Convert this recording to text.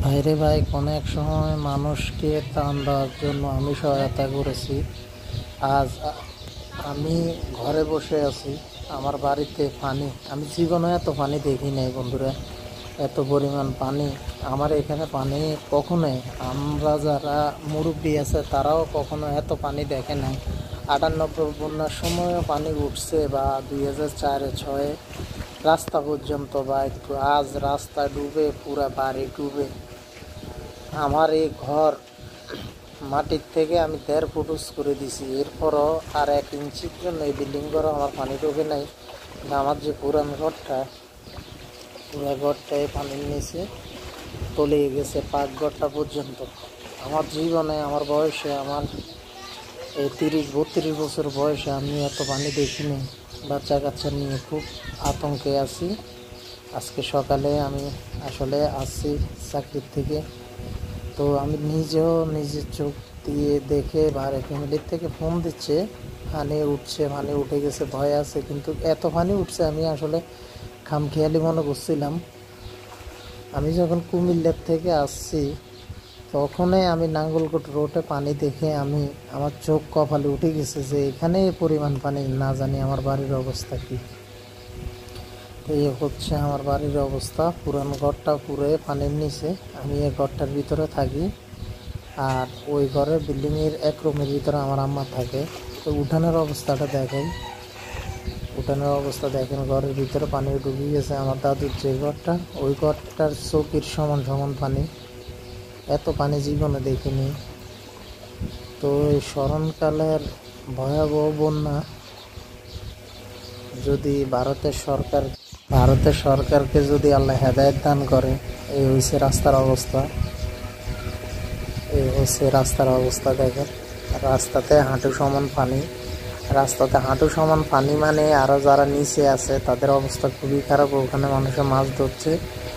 ভাইরে ভাই, কোনো এক সময় মানুষকে ত্রাণ দেওয়ার জন্য আমি সহায়তা করেছি। আজ আমি ঘরে বসে আছি, আমার বাড়িতে পানি। আমি জীবনে এত পানি দেখি নাই বন্ধুরা, এত পরিমাণ পানি। আমার এখানে পানি কখনোই, আমরা যারা মুরব্বী আছে তারাও কখনো এত পানি দেখে নাই। 98 বন্যার সময়ও পানি উঠছে, বা 2004-06 রাস্তা পর্যন্ত, বা একটু আজ রাস্তা ডুবে, পুরা বাড়ি ডুবে। আমার এই ঘর মাটির থেকে আমি 1.5 ফুট উঁচু করে দিছি, এরপরও আর 1 ইঞ্চির জন্য এই বিল্ডিং ঘরে আমার পানি ঢোকে নাই। কিন্তু আমার যে পুরান ঘরটা, পুরা ঘরটায় পানির নিচে তলিয়ে গেছে, পাকঘরটা পর্যন্ত। আমার জীবনে, আমার বয়সে, আমার এই 30-32 বছর বয়সে আমি এত পানি দেখিনি। বাচ্চা কাচ্চা নিয়ে খুব আতঙ্কে আছি। আজকে সকালে আমি আসলে আসছি চাকরির থেকে, তো আমি নিজেও নিজের চোখ দিয়ে দেখে বাইরে ফ্যামিলির থেকে ফোন দিচ্ছে, পানি উঠছে, পানি উঠে গেছে, ভয় আছে। কিন্তু এত পানি উঠছে আমি আসলে খামখেয়ালি মনে করছিলাম। আমি যখন কুমিল্লার থেকে আসছি, তখনই আমি নাঙ্গলকোট রোডে পানি দেখে আমার চোখ কপালে উঠে গেছে যে এখানে এই পরিমাণ পানি, না জানি আমার বাড়ির অবস্থা কি। তো এই হচ্ছে আমার বাড়ির অবস্থা, পুরান ঘরটা পুরো পানির নিচে। আমি এই ঘরটার ভিতরে থাকি, আর ওই ঘরের বিল্ডিংয়ের 1 রুমের ভিতরে আমার আম্মা থাকে। তো উঠানের অবস্থাটা দেখেন, উঠানের অবস্থা দেখেন, ঘরের ভিতরে পানি ঢুকে গেছে। আমার দাদুর যে ঘরটা, ওই ঘরটার চৌকির সমান সমান পানি। এত পানি জীবনে দেখিনি। তো এই স্মরণকালের ভয়াবহ বন্যা, যদি ভারতের সরকারকে যদি আল্লাহ হেদায়েত দান করে, এই হয়েছে রাস্তার অবস্থা। এই হচ্ছে রাস্তার অবস্থা দেখেন, রাস্তাতে হাঁটু সমান পানি। রাস্তাতে হাঁটু সমান পানি মানে আরও যারা নিচে আছে তাদের অবস্থা খুবই খারাপ। ওখানে মানুষের মাছ ধরছে,